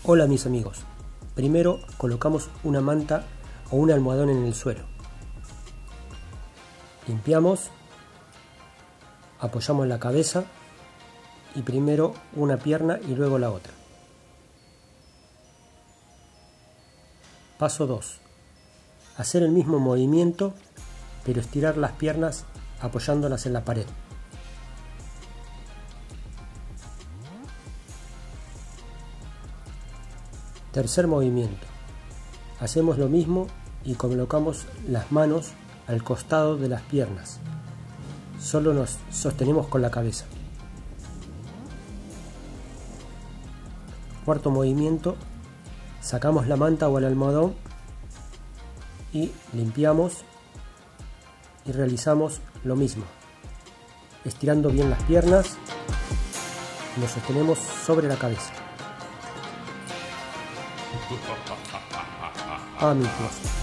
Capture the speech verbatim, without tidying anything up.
Hola mis amigos, primero colocamos una manta o un almohadón en el suelo. Limpiamos, apoyamos la cabeza y primero una pierna y luego la otra. Paso dos. Hacer el mismo movimiento, pero estirar las piernas apoyándolas en la pared. Tercer movimiento. Hacemos lo mismo y colocamos las manos al costado de las piernas. Solo nos sostenemos con la cabeza. Cuarto movimiento. Sacamos la manta o el almohadón y limpiamos y realizamos lo mismo. Estirando bien las piernas, nos sostenemos sobre la cabeza. Amigos.